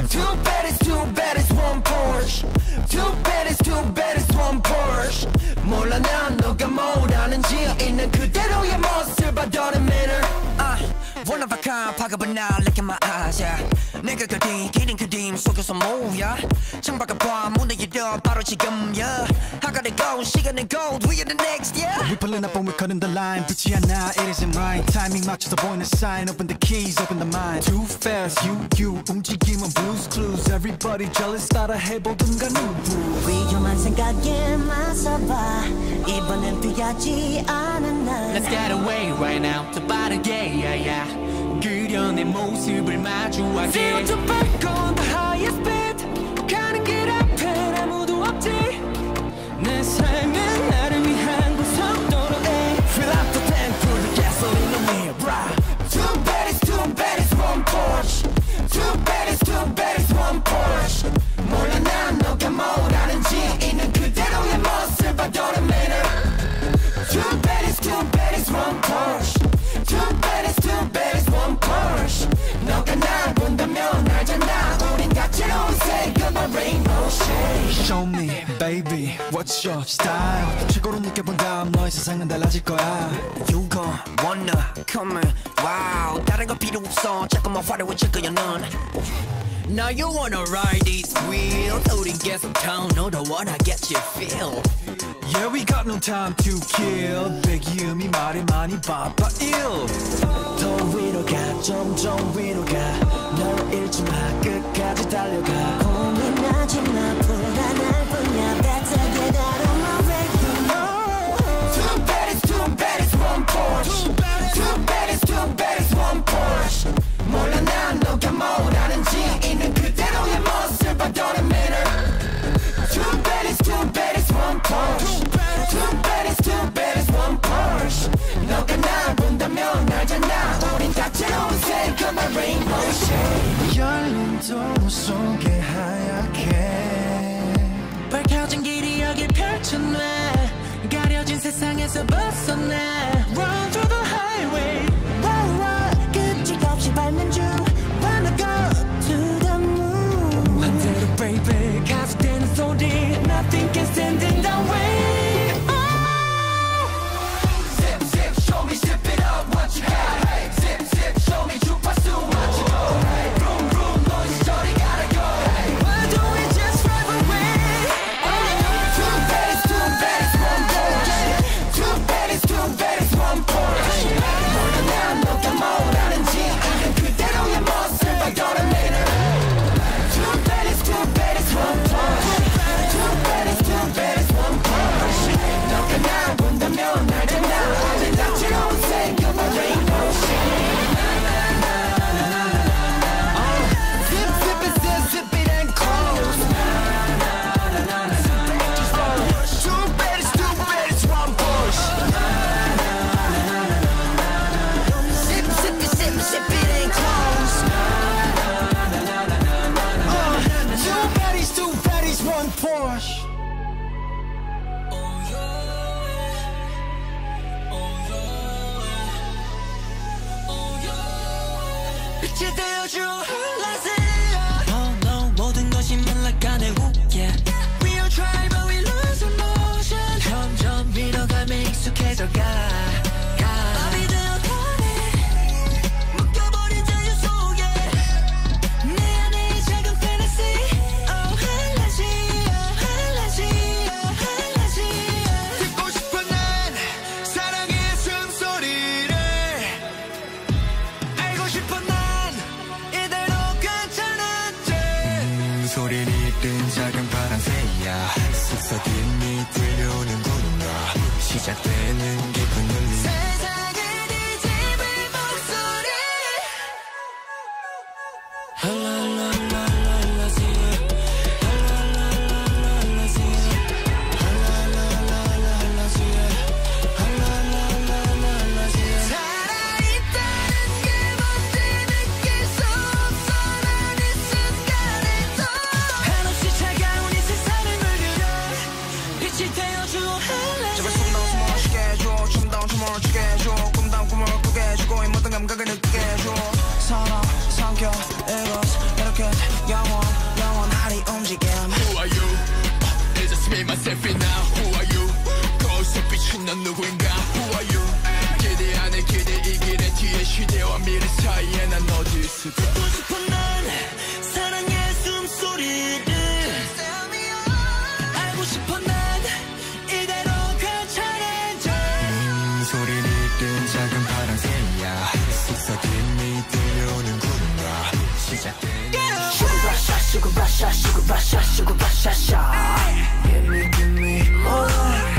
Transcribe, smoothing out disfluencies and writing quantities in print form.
Too bad it's one Porsche. Too bad it's one Porsche. 몰라 난 너가 뭘 아는지 있는 그대로의 모습을 봐도는 manner. One of a kind, 파급은 나 look in my eyes, yeah. 내가 그린 기린 그림 속에서 뭐야. 창밖을 봐 문을 열어 바로 지금, yeah. I gotta go, 시간은 go, we are the next, yeah. We pulling up and we cutting the line. 붙지 않아, it isn't right. Timing 맞춰서 보이는 sign. Open the keys, open the mind. Too fast, you 움직임은 blues clues. Everybody jealous, 따라 해보든가 누구. 위험한 생각에 맞서봐. 이번엔 피하지 않은 날. Let's get away right now. 더 빠르게, yeah, yeah. 그려 내 모습을 마주하게. Feel to back on the highest beat. 가는 길 앞엔 아무도 없지. 내 삶은 나를 위한 고속도로에. Fill up the tank, put the gasoline on me, right. Too bad it's one Porsche. Too bad it's one Porsche. 몰라 난 너가 뭘 아는지 있는 그대로의 모습을 봐도는 manner. Too bad it's one Porsche. Too bad it's one Porsche. 너가 날 본다면 알잖아. 우린 다채로운 색깔만 rainbow shade. Show me, baby, what's your style? 최고로 느껴본 다음 너의 세상은 달라질 거야. You gon' wanna come in. Wow, 다른 거 필요 없어. 자꾸만 화려해질 거야 넌. Now you wanna ride this wheel. 우린 계속 down. No, don't wanna get you feel. Yeah, we got no time to kill. 배기음이 말이 많이 바빠 ill. 더 위로 가, 점점 위로 가. 널 잃지 마, 끝까지 달려가. 고민하지 마, 불안할 뿐이야. Better get out of my way, you know. Too bad it's one Porsche. Too bad it's one Porsche. 몰라 난 너가 뭘 아는지 있는 그대로의 모습을 봐도는 manner. Too bad it's one Porsche. Too bad it's one Porsche. 너가 날 본다면 알잖아. 우린 다채로운 색깔만 rainbow shade. 열린 도로 속에 하얗게 밝혀진 길이 여기 펼쳐놔. 가려진 세상에서 벗어나. Run through the highway. 끔찍없이 밟는 중 Wanna go to the moon. 반대로 baby 가속되는 소리. Nothing can stand in the way. Zip zip show me zip it up what you got. Zip zip show me 주파수 what you got. Vroom vroom 너희 저리 gotta go. Why don't we just drive away? Too bad it's one Porsche. Too bad it's one Porsche. 몰라 난 너가 뭘 아는지 있는 그대로의 모습을 봐도는 manner. Too bad it's one Porsche. Too bad it's one Porsche. 너가 날 본다면 알잖아. 어제 다채로운 색깔만 rainbow shade. Zip it and close. Too bad it's one Porsche. Zip it and close. Too bad it's one Porsche. 빛이 되어줘 Oh no 모든 것이 말라가네 yeah. We all try but we lose emotion 점점 밀어가며 익숙해져가 밤이 되어가네 묶여버린 자유 속에 내 안에 이 작은 fantasy Oh hal라지 듣고 싶어 난 사랑의 숨소리를 알고 싶어 난 이대로 괜찮았지 소리를 이끈 작은 파랑새야 속삭임이 들려오는구나 시작되는 깊은 울림 세상을 뒤집을 목소리 살아있다는 게 뭔지 느낄 수 없어 난 이 순간에도 한없이 차가운 이 세상을 물들여 빛이 되어줘 제발 손 넣어서 멋있게 해줘 sugar rush, sugar rush, sugar rush, sugar rush. Give me more.